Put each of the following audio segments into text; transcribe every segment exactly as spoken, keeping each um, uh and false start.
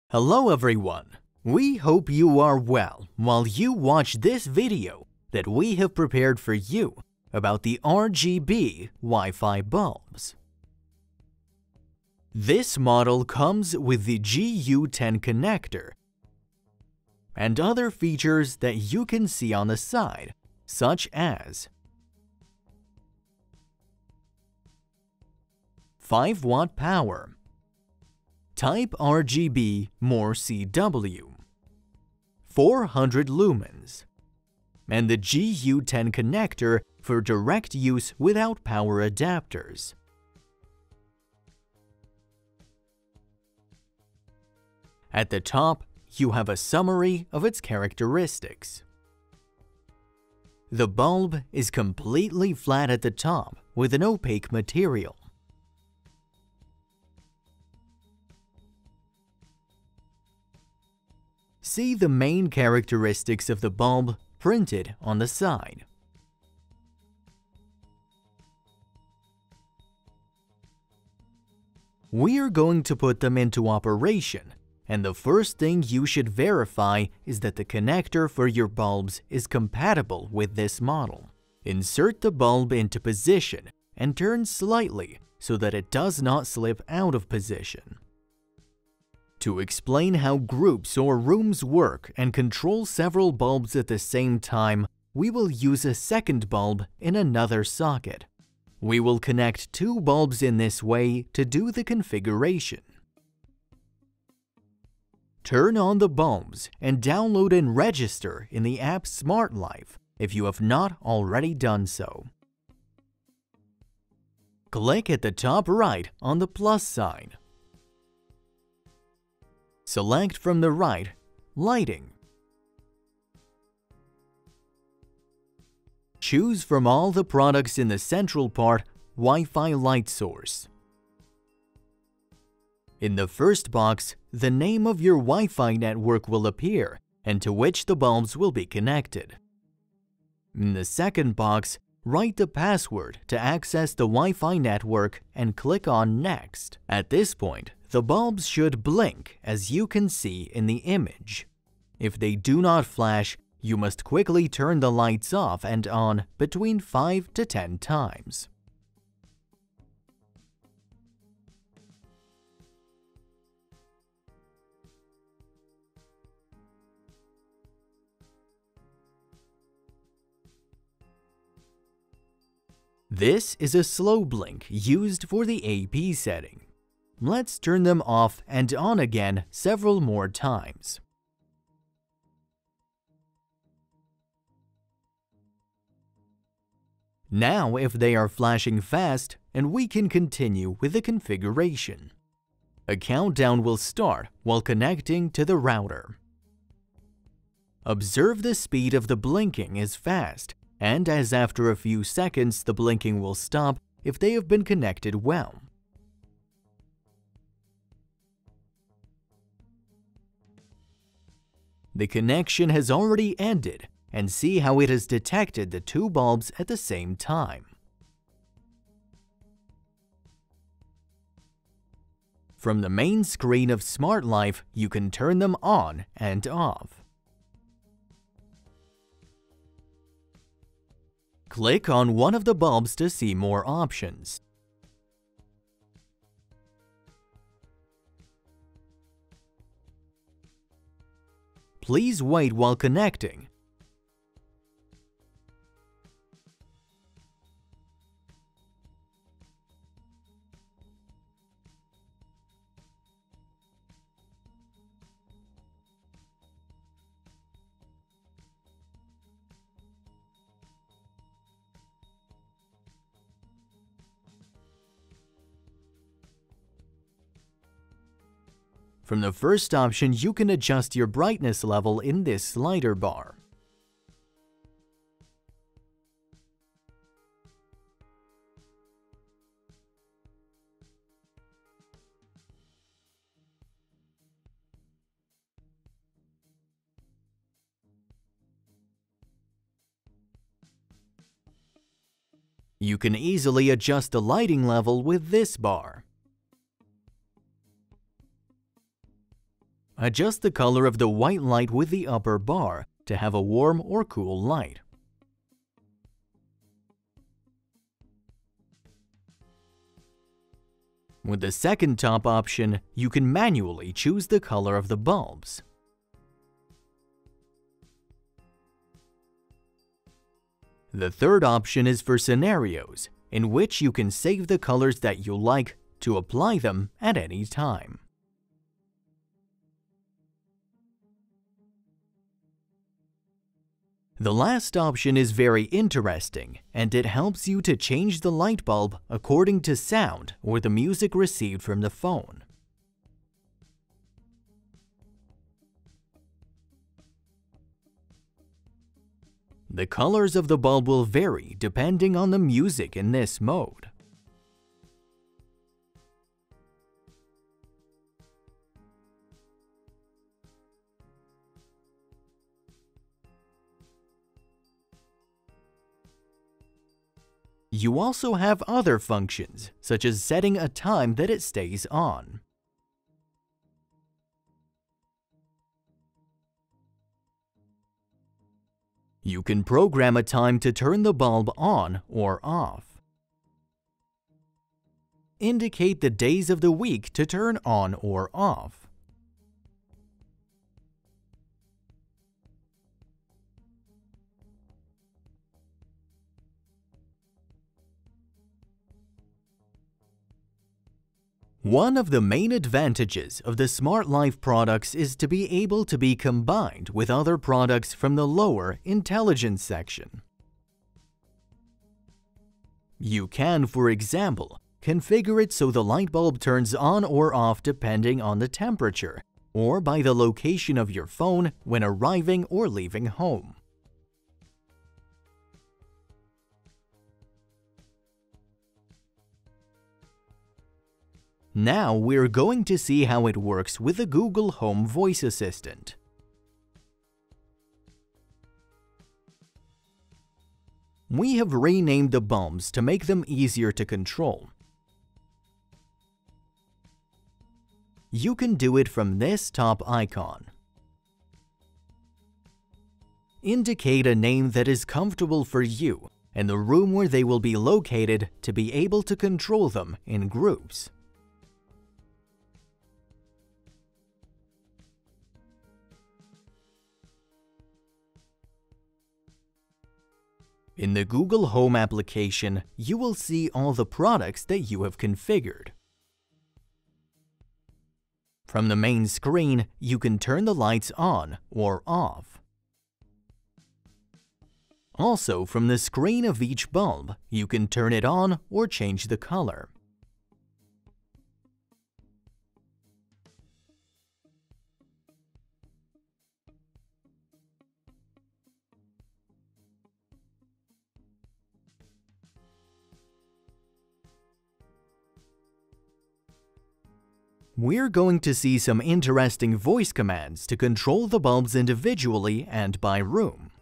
Hello everyone! We hope you are well while you watch this video that we have prepared for you about the R G B Wi-Fi bulbs. This model comes with the G U ten connector and other features that you can see on the side, such as five watt power, Type R G B more C W, four hundred lumens, and the G U ten connector for direct use without power adapters. At the top, you have a summary of its characteristics. The bulb is completely flat at the top with an opaque material. See the main characteristics of the bulb printed on the side. We are going to put them into operation, and the first thing you should verify is that the connector for your bulbs is compatible with this model. Insert the bulb into position and turn slightly so that it does not slip out of position. To explain how groups or rooms work and control several bulbs at the same time, we will use a second bulb in another socket. We will connect two bulbs in this way to do the configuration. Turn on the bulbs and download and register in the app SmartLife if you have not already done so. Click at the top right on the plus sign. Select from the right, Lighting. Choose from all the products in the central part, Wi-Fi light source. In the first box, the name of your Wi-Fi network will appear and to which the bulbs will be connected. In the second box, write the password to access the Wi-Fi network and click on Next. At this point, the bulbs should blink as you can see in the image. If they do not flash, you must quickly turn the lights off and on between five to ten times. This is a slow blink used for the A P setting. Let's turn them off and on again several more times. Now if they are flashing fast, and we can continue with the configuration. A countdown will start while connecting to the router. Observe the speed of the blinking is fast, and as after a few seconds the blinking will stop if they have been connected well. The connection has already ended, and see how it has detected the two bulbs at the same time. From the main screen of SmartLife, you can turn them on and off. Click on one of the bulbs to see more options. Please wait while connecting. From the first option, you can adjust your brightness level in this slider bar. You can easily adjust the lighting level with this bar. adjust the color of the white light with the upper bar to have a warm or cool light. With the second top option, you can manually choose the color of the bulbs. The third option is for scenarios, in which you can save the colors that you like to apply them at any time. The last option is very interesting, and it helps you to change the light bulb according to sound or the music received from the phone. The colors of the bulb will vary depending on the music in this mode. You also have other functions, such as setting a time that it stays on. You can program a time to turn the bulb on or off. Indicate the days of the week to turn on or off. One of the main advantages of the SmartLife products is to be able to be combined with other products from the lower intelligence section. You can, for example, configure it so the light bulb turns on or off depending on the temperature, or by the location of your phone when arriving or leaving home. Now we're going to see how it works with the Google Home Voice Assistant. We have renamed the bulbs to make them easier to control. You can do it from this top icon. Indicate a name that is comfortable for you and the room where they will be located to be able to control them in groups. In the Google Home application, you will see all the products that you have configured. From the main screen, you can turn the lights on or off. Also, from the screen of each bulb, you can turn it on or change the color. We're going to see some interesting voice commands to control the bulbs individually and by room.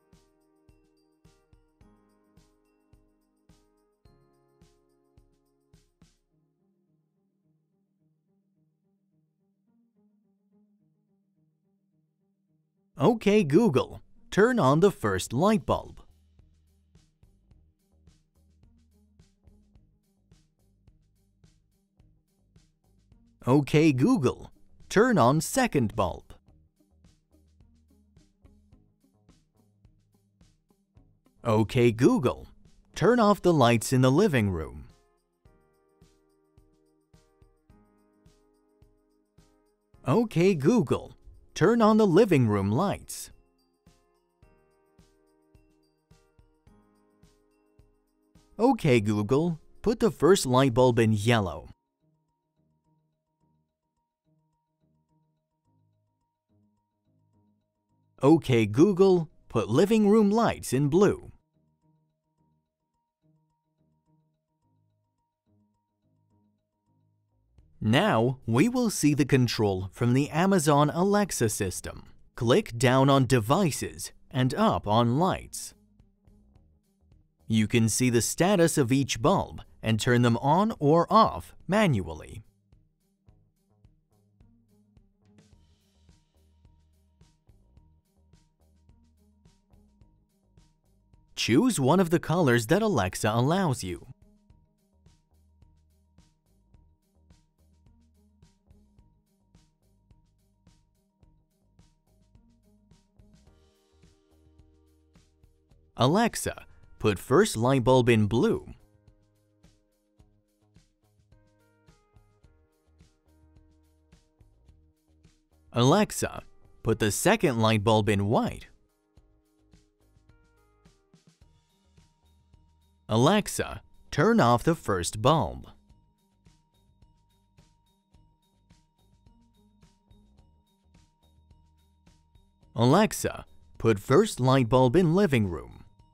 OK Google, turn on the first light bulb. OK Google, turn on second bulb. OK Google, turn off the lights in the living room. OK Google, turn on the living room lights. OK Google, put the first light bulb in yellow. OK Google, put living room lights in blue. Now, we will see the control from the Amazon Alexa system. Click down on Devices and up on Lights. You can see the status of each bulb and turn them on or off manually. choose one of the colors that Alexa allows you. Alexa, put first light bulb in blue. Alexa, put the second light bulb in white. Alexa, turn off the first bulb. Alexa, put first light bulb in living room.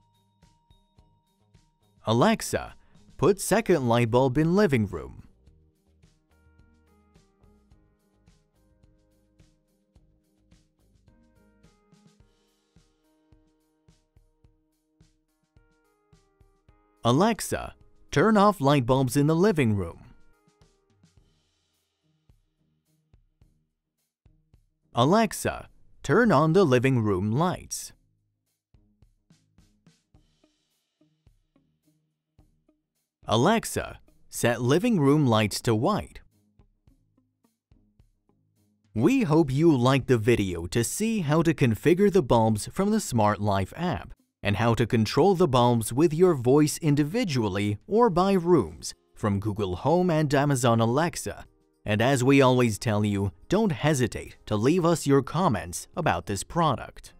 Alexa, put second light bulb in living room. Alexa, turn off light bulbs in the living room. Alexa, turn on the living room lights. Alexa, set living room lights to white. We hope you liked the video to see how to configure the bulbs from the SmartLife app and how to control the bulbs with your voice individually or by rooms from Google Home and Amazon Alexa. And as we always tell you, don't hesitate to leave us your comments about this product.